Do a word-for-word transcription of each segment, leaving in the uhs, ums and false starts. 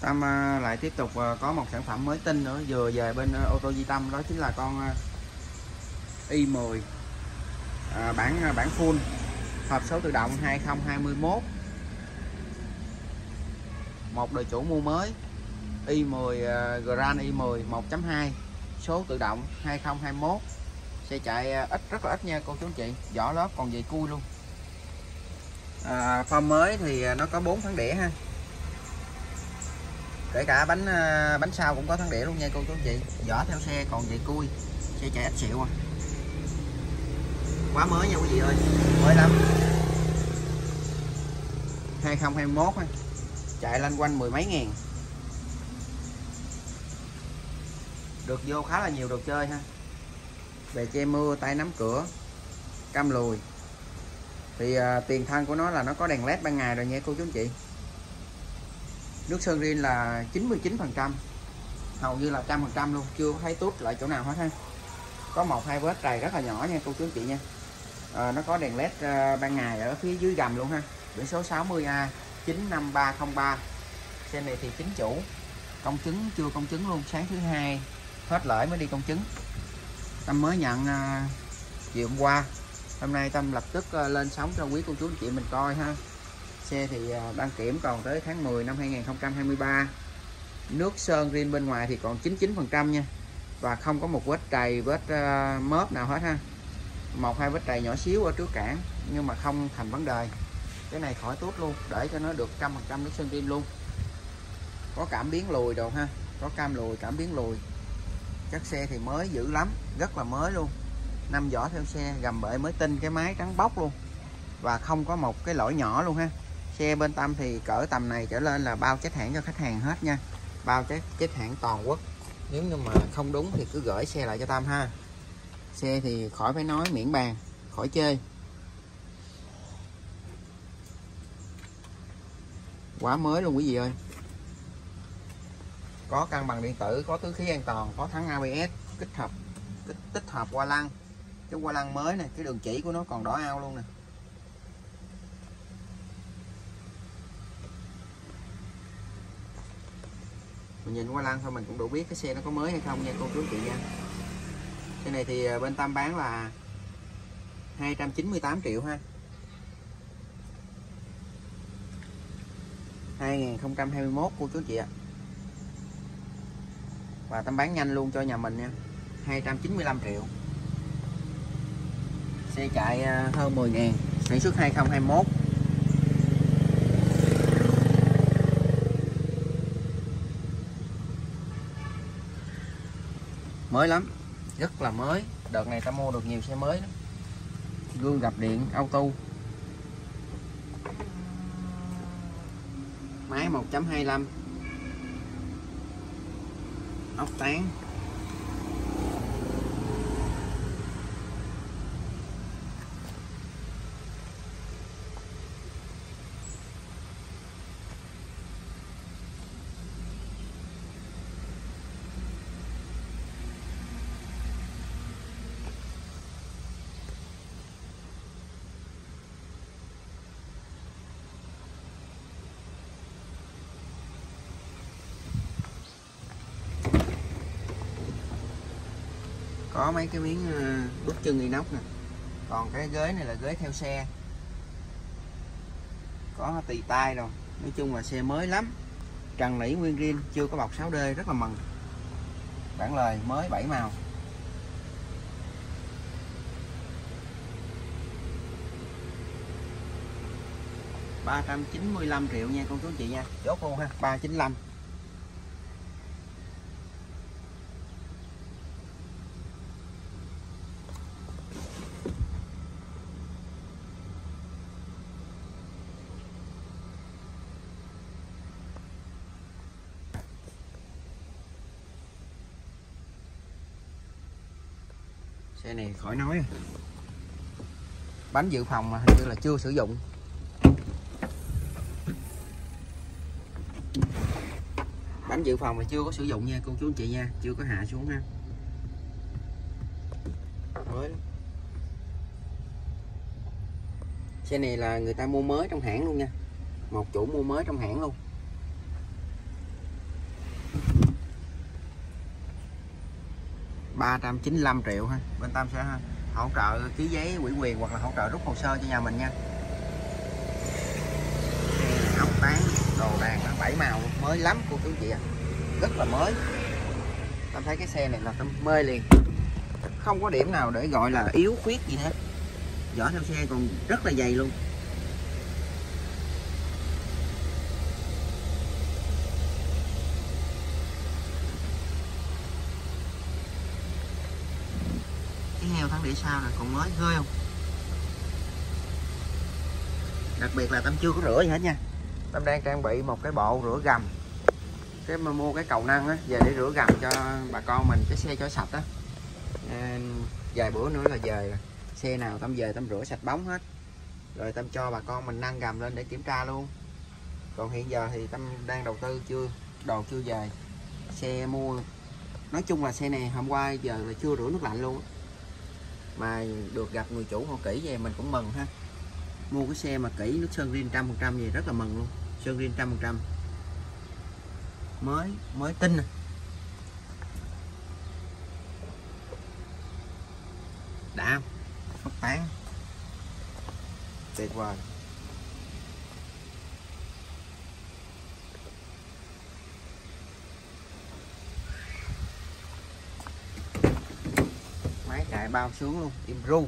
Tâm lại tiếp tục có một sản phẩm mới tinh nữa vừa về bên ô tô Duy Tâm, đó chính là con i mười à, bản bản full hộp số tự động hai không hai mốt. Một đời chủ mua mới i mười Grand i mười một chấm hai số tự động hai không hai mốt. Xe chạy ít, rất là ít nha cô chú anh chị, vỏ lớp còn về cui luôn. À, form mới thì nó có bốn thắng đĩa ha, kể cả bánh bánh sau cũng có thắng đĩa luôn nha cô chú anh chị. Vỏ theo xe còn về cui, xe chạy ít xịu à. Quá mới nha quý vị ơi, mới lắm. hai không hai mốt ha, chạy lanh quanh mười mấy ngàn, được vô khá là nhiều đồ chơi ha. Bề che mưa, tay nắm cửa, cam lùi. Thì à, tiền thân của nó là nó có đèn led ban ngày rồi nha cô chú anh chị. Nước sơn rin là chín mươi chín phần trăm, hầu như là một trăm phần trăm luôn, chưa thấy tút lại chỗ nào hết ha. Có một hai vết trầy rất là nhỏ nha cô chú anh chị nha. À, nó có đèn led à, ban ngày ở phía dưới gầm luôn ha. Biển số sáu mươi A chín năm ba không ba. Xe này thì chính chủ, công chứng chưa công chứng luôn, sáng thứ hai hết lễ mới đi công chứng. Tâm mới nhận à, chiều hôm qua, hôm nay Tâm lập tức à, lên sóng cho quý cô chú anh chị mình coi ha. Xe thì à, đăng kiểm còn tới tháng mười năm hai nghìn không trăm hai mươi ba. Nước sơn rin bên ngoài thì còn chín mươi chín phần trăm nha, và không có một vết trầy, vết uh, mớp nào hết ha. Một hai vết trầy nhỏ xíu ở trước cản nhưng mà không thành vấn đề. Cái này khỏi tốt luôn, để cho nó được một trăm phần trăm nước sơn rin luôn. Có cảm biến lùi đồ ha, có cam lùi, cảm biến lùi. Các xe thì mới dữ lắm, rất là mới luôn. Năm vỏ theo xe, gầm bệ mới tinh, cái máy trắng bóc luôn, và không có một cái lỗi nhỏ luôn ha. Xe bên Tâm thì cỡ tầm này trở lên là bao chết hãng cho khách hàng hết nha, bao chết chết hãng toàn quốc. Nếu như mà không đúng thì cứ gửi xe lại cho Tâm ha. Xe thì khỏi phải nói, miễn bàn, khỏi chê. Quá mới luôn quý vị ơi. Có cân bằng điện tử, có tứ khí an toàn, có thắng a bê ét, kích hợp tích, tích hợp qua lăng. Cái qua lăng mới này, cái đường chỉ của nó còn đỏ ao luôn nè. Mình nhìn qua lăng thôi mình cũng đủ biết cái xe nó có mới hay không nha cô chú chị nha. Cái này thì bên Tâm bán là hai trăm chín mươi tám triệu ha. hai nghìn không trăm hai mươi mốt cô chú chị ạ. Và Tâm bán nhanh luôn cho nhà mình nha, hai trăm chín mươi lăm triệu. Xe chạy hơn mười ngàn, sản xuất hai không hai mốt. Mới lắm, rất là mới. Đợt này ta mua được nhiều xe mới lắm. Gương gập điện auto, máy một chấm hai lăm, ốc tán. Có mấy cái miếng bước chân inox nè. Còn cái ghế này là ghế theo xe, có tì tay rồi. Nói chung là xe mới lắm, trần nỉ nguyên rin, chưa có bọc sáu D, rất là mừng. Bản lời mới bảy màu. ba trăm chín mươi lăm triệu nha cô chú anh chị nha, chốt luôn ha, ba trăm chín mươi lăm. Xe này khỏi nói, bánh dự phòng mà hình như là chưa sử dụng. Bánh dự phòng là chưa có sử dụng nha cô chú anh chị nha, chưa có hạ xuống ha. Mới lắm. Xe này là người ta mua mới trong hãng luôn nha, một chủ mua mới trong hãng luôn. ba trăm chín mươi lăm triệu ha. Bên Tâm sẽ hỗ trợ ký giấy ủy quyền hoặc là hỗ trợ rút hồ sơ cho nhà mình nha. Ốc tán đồ đàn nó bảy màu mới lắm cô chú chị ạ. Rất là mới. Tâm thấy cái xe này là Tâm mê liền. Không có điểm nào để gọi là yếu khuyết gì hết. Vỏ theo xe còn rất là dày luôn. Cái heo thắng đĩa sau này còn mới ghê không? Đặc biệt là Tâm chưa có rửa gì hết nha. Tâm đang trang bị một cái bộ rửa gầm. Cái mà mua cái cầu nâng á, về để rửa gầm cho bà con mình cái xe cho sạch á. À, vài bữa nữa là về xe nào Tâm về Tâm rửa sạch bóng hết. Rồi Tâm cho bà con mình nâng gầm lên để kiểm tra luôn. Còn hiện giờ thì Tâm đang đầu tư chưa, đồ chưa về. Xe mua, nói chung là xe này hôm qua giờ là chưa rửa nước lạnh luôn. Mà được gặp người chủ họ kỹ về mình cũng mừng ha. Mua cái xe mà kỹ nước sơn riêng trăm phần trăm gì rất là mừng luôn. Sơn riêng trăm phần trăm. Mới, mới tinh nè. Đã không? Ốc tán tuyệt vời. Máy chạy bao xuống luôn, im ru.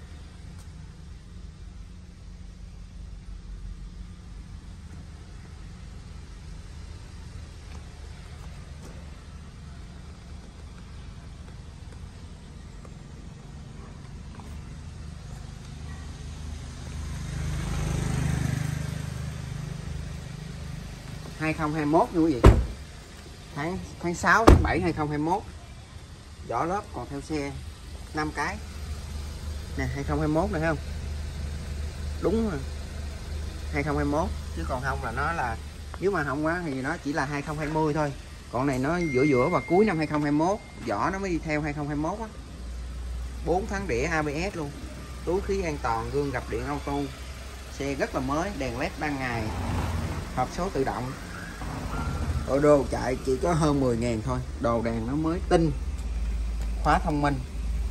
hai không hai mốt như quý vị. Tháng tháng sáu tháng bảy hai không hai mốt. Vỏ lớp còn theo xe năm cái. Nè hai không hai mốt này thấy không? Đúng rồi. hai không hai mốt chứ còn không là nó là nếu mà không quá thì nó chỉ là hai không hai không thôi. Còn này nó giữa giữa và cuối năm hai không hai mốt, vỏ nó mới đi theo hai không hai mốt á. bốn tháng đĩa a bê ét luôn. Túi khí an toàn, gương gập điện auto. Xe rất là mới, đèn led ban ngày. Hộp số tự động. Ở đồ chạy chỉ có hơn mười ngàn thôi. Đồ đèn nó mới tinh. Khóa thông minh.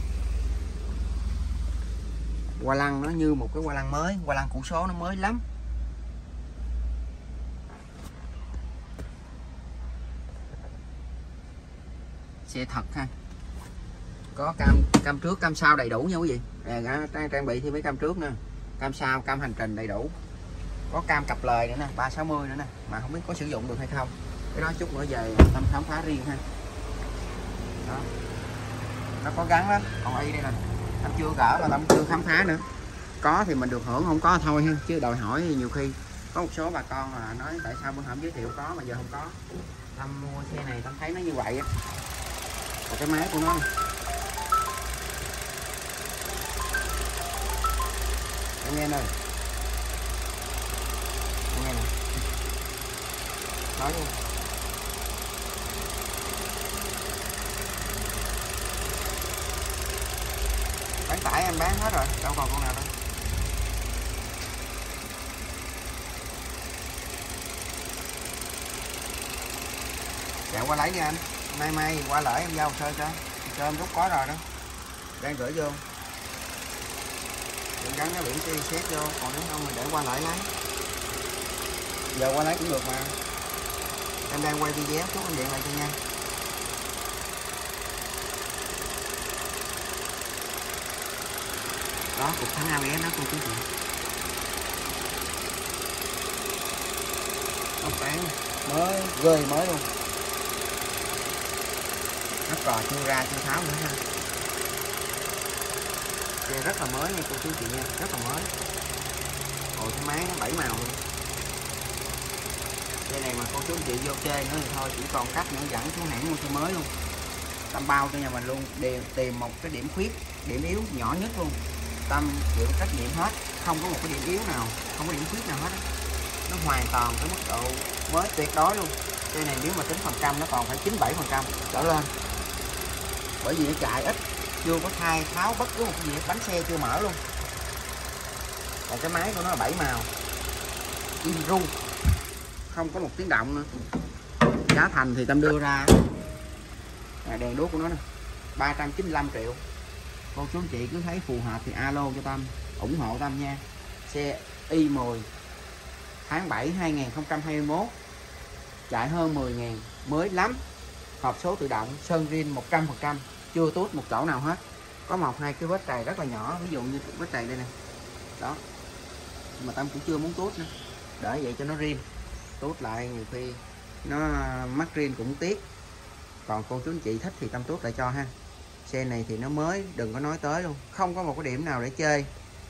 Hoa lăng nó như một cái hoa lăng mới. Hoa lăng củ số nó mới lắm. Xe thật ha. Có cam cam trước cam sau đầy đủ nha quý vị. À, trang, trang bị thêm mấy cam trước nữa. Cam sau, cam hành trình đầy đủ. Có cam cặp lời nữa nè, ba sáu mươi nữa nè. Mà không biết có sử dụng được hay không. Cái đó chút nữa về Tâm khám phá riêng ha. Đó. Nó có gắn đó. Còn y đây nè, Tâm chưa cỡ là Tâm chưa khám phá nữa. Có thì mình được hưởng, không có thôi ha. Chứ đòi hỏi thì nhiều khi có một số bà con là nói tại sao bữa hổm giới thiệu có mà giờ không có. Tâm mua xe này Tâm thấy nó như vậy á. Còn cái máy của nó này. Anh nghe nè. Anh nghe nè. Nói luôn. Bán tải em bán hết rồi, đâu còn con nào đâu. Chạy qua lấy đi anh. Nay mai qua lỡ em giao hồ sơ cho. Cho em rút có rồi đó. Đang gửi vô. Đừng gắn cái biển xê xét vô, còn nếu không thì để qua lại lấy. Giờ qua lấy cũng được mà. Em đang quay video chút anh điện lại cho nha. Đó, cục thắng a bê ét đó cô chú chị. Ốc tán mới, ghê mới luôn. Nó cò chưa ra, chưa tháo nữa ha. Xe rất là mới nha cô chú chị nha, rất là mới. Ôi cái máy nó bảy màu luôn. Xe này mà cô chú chị vô chơi nữa thì thôi, chỉ còn cách nữa dẫn xuống hãng mua xe mới luôn. Tâm bao cho nhà mình luôn, đều tìm một cái điểm khuyết, điểm yếu nhỏ nhất luôn. Tâm chịu trách nhiệm hết, không có một cái điểm yếu nào, không có điểm khuyết nào hết. Nó hoàn toàn cái mức độ mới tuyệt đối luôn. Xe này nếu mà tính phần trăm nó còn phải chín mươi bảy phần trăm trở lên. Bởi vì nó chạy ít, chưa có thay tháo bất cứ một cái gì, bánh xe chưa mở luôn. Còn cái máy của nó là bảy màu, im ru, không có một tiếng động nữa. Giá thành thì Tâm đưa ra à, đèn đuốc của nó nè, ba trăm chín mươi lăm triệu. Cô chú anh chị cứ thấy phù hợp thì alo cho Tâm, ủng hộ Tâm nha. Xe i mười tháng bảy hai nghìn không trăm hai mươi mốt, chạy hơn mười ngàn, mới lắm. Hộp số tự động, sơn rin một trăm phần trăm, chưa tốt một chỗ nào hết. Có một hai cái vết trầy rất là nhỏ, ví dụ như vết trầy đây nè. Đó. Mà Tâm cũng chưa muốn tốt nữa. Để vậy cho nó rin. Tốt lại nhiều khi nó mắc rin cũng tiếc. Còn cô chú anh chị thích thì Tâm tốt lại cho ha. Xe này thì nó mới, đừng có nói tới luôn, không có một cái điểm nào để chơi,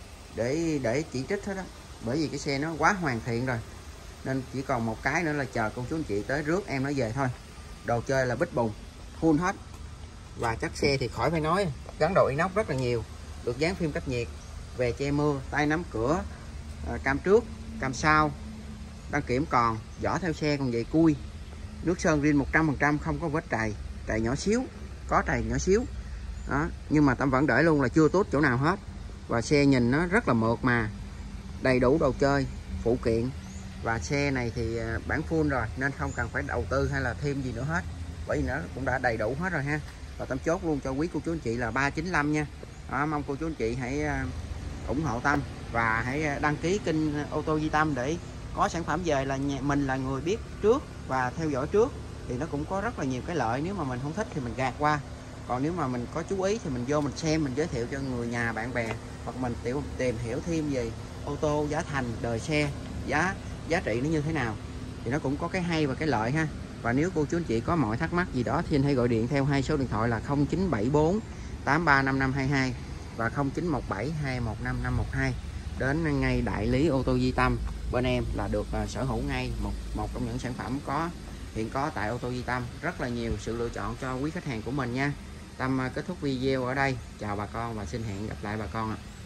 để để chỉ trích hết đó. Bởi vì cái xe nó quá hoàn thiện rồi, nên chỉ còn một cái nữa là chờ cô chú anh chị tới rước em nó về thôi. Đồ chơi là bít bùng full hết. Và chắc xe thì khỏi phải nói, gắn đồ inox rất là nhiều, được dán phim cách nhiệt, về che mưa, tay nắm cửa, cam trước, cam sau, đăng kiểm còn, vỏ theo xe còn vậy cui. Nước sơn rin một trăm phần trăm, không có vết trầy, trầy nhỏ xíu, có trầy nhỏ xíu đó, nhưng mà Tâm vẫn để luôn là chưa tốt chỗ nào hết. Và xe nhìn nó rất là mượt mà, đầy đủ đồ chơi, phụ kiện. Và xe này thì bản full rồi nên không cần phải đầu tư hay là thêm gì nữa hết, bởi vì nó cũng đã đầy đủ hết rồi ha. Và Tâm chốt luôn cho quý cô chú anh chị là ba chín lăm nha. Đó, mong cô chú anh chị hãy ủng hộ Tâm và hãy đăng ký kênh Ô Tô Di Tâm để có sản phẩm về là mình là người biết trước và theo dõi trước, thì nó cũng có rất là nhiều cái lợi. Nếu mà mình không thích thì mình gạt qua, còn nếu mà mình có chú ý thì mình vô mình xem, mình giới thiệu cho người nhà bạn bè, hoặc mình tiểu tìm hiểu thêm về ô tô, giá thành, đời xe, giá giá trị nó như thế nào, thì nó cũng có cái hay và cái lợi ha. Và nếu cô chú anh chị có mọi thắc mắc gì đó thì anh hãy gọi điện theo hai số điện thoại là không chín bảy bốn tám ba năm năm hai hai và không chín một bảy hai một năm năm một hai. Đến ngay đại lý Ô Tô Di Tâm bên em là được uh, sở hữu ngay một một trong những sản phẩm có hiện có tại Ô Tô Di Tâm, rất là nhiều sự lựa chọn cho quý khách hàng của mình nha. Tâm uh, kết thúc video ở đây, chào bà con và xin hẹn gặp lại bà con ạ.